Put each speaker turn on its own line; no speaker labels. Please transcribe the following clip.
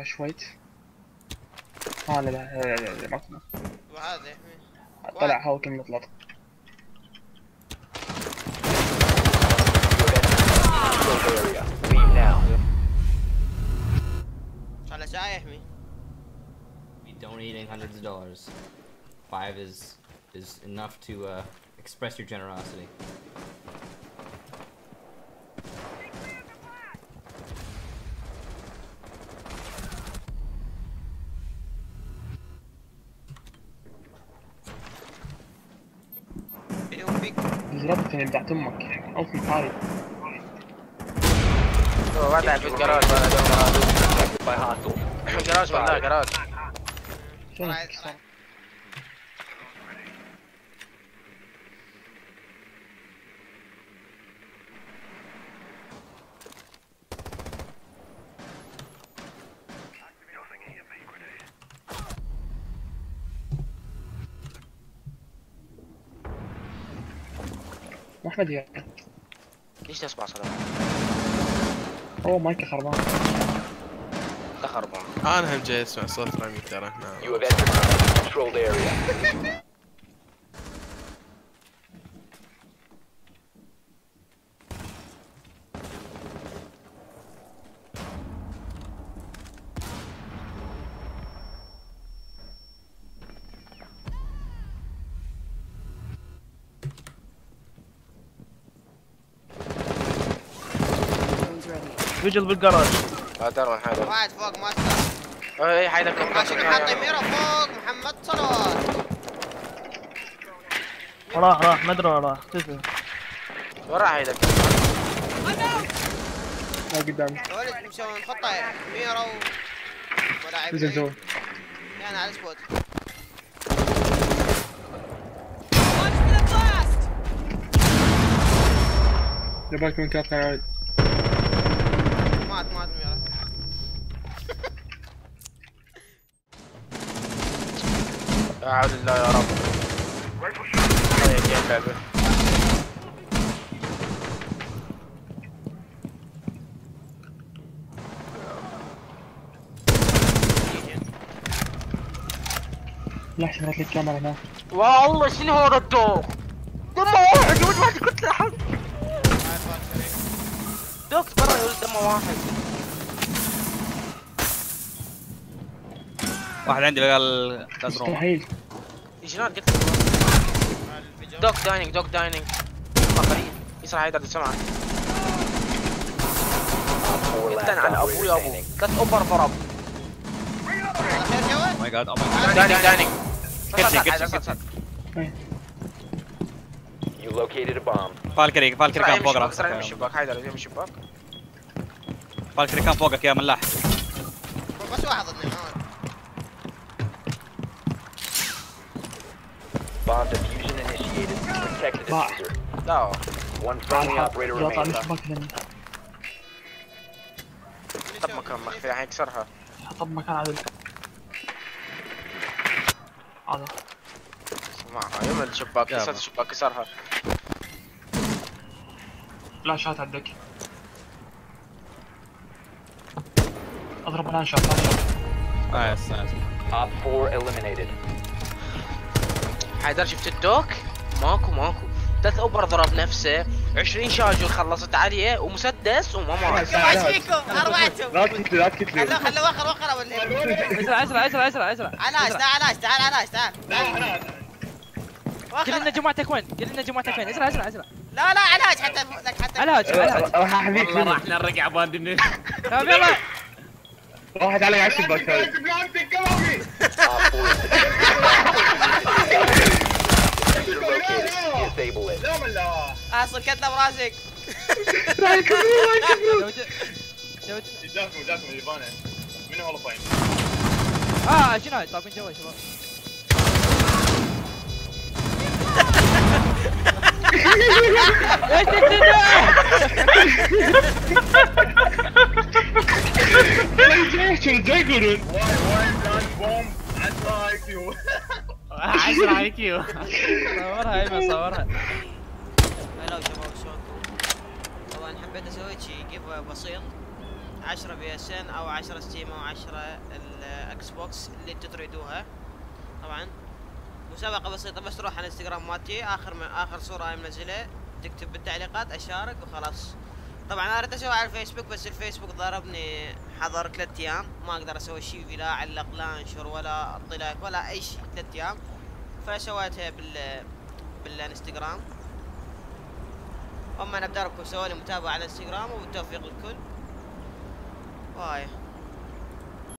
رش ويت. لا لا لا ما كنا.
وهذا يحمي.
طلع هو كم نطلع.
على ساعة يحمي.
We donating hundreds of dollars. 5 is enough to express your generosity.
زربتني بتاعت امك او في الحاري.
وضع في الجراج ولا جراج ولا جراج.
احمد يا
ليش تسمع صدى؟
اوه مايك خربان.
ده خربان.
انا هم جاي اسمع صوت رامي ترى هنا.
فيجل بالجراج.
لا دروان حيدر.
واحد فوق ماستر.
اي حيدر كم
عشان حاطين ميرا فوق محمد صلوات.
راح ما ادري راح اختفى.
وين راح حيدر؟
ما قدامي.
ولد مسوي خطة ميرا ولاعب.
نزل زون.
يعني على سبوت.
يبالك من كاب كان عايد.
مات ميرا.
اعوذ بالله يا رب. هيك لعبة.
لا شغلت لي الكاميرا هناك.
والله شنو هذا الدوق؟ دمه واحد يا ولد ما كنت لحد. دوق برا يا ولد دمه واحد.
واحد عندي لقى الغاز روم.
مستحيل.
شلون قلت دوك دايننج قريب يسرع هيدا السمعة. انت عن ابوي يا ابو 3 اوبر ضرب.
ماي جاد او ماي جاد.
دايننج
You located a bomb.
فالكري كان فوق راسك.
اسرع من الشباك حيدر من الشباك.
فالكري كان فوقك يا ملاح.
بس واحد ضدني.
Bomb diffusion initiated. Protect the diffuser.
لا
One friendly operator
يطلع
remains.
الشباك ثاني.
طب مكان مخفي الحين يكسرها.
طب مكان عدل. هذا.
معها يم الشباك كسرت الشباك كسرها.
فلاشات عندك. اضرب الان شوت.
نايس.
Op 4 eliminated.
حيدر شفت الدوك؟ ماكو 3 اوبر ضرب نفسه 20 شارجر خلصت عليه ومسدس وما مات.
ايش فيكم اربعتهم؟
لا تكتلي
خلوه وخر ولا
اسرع.
علاش تعال تعال.
قل لنا جماعتك وين؟ اسرع.
لا علاج حتى لك حتى.
علاج.
راح احذيك.
والله راح نرجع باندني.
طيب يلا.
واحد علي على الشباك هذا.
Disable it.
اصل كتله براسك.
جاكم الياباني. منو هولو فاين؟
شنو هاي طابين جوا شباب.
ايش جاي يقولون؟
عايز اي كيو. صورها ايمن صورها.
هلا شباب شلونكم؟ طبعا حبيت اسوي شي جيف بسيط 10 بي اس ان او 10 ستيم او 10 الاكس بوكس اللي انتم تريدوها. طبعا مسابقة بسيطة، بس تروح على الانستغرام مالتي، اخر صورة منزلها تكتب بالتعليقات اشارك وخلاص. طبعا انا اريد اسوي على الفيسبوك، بس الفيسبوك ضربني حظر 3 ايام، ما اقدر اسوي شيء، لا اعلق لا انشر ولا اعطي لايك ولا اي شيء 3 ايام، فسويتها بالانستغرام. اما انا بدربكم سووا لي متابعة على الانستغرام، وبالتوفيق للكل. واي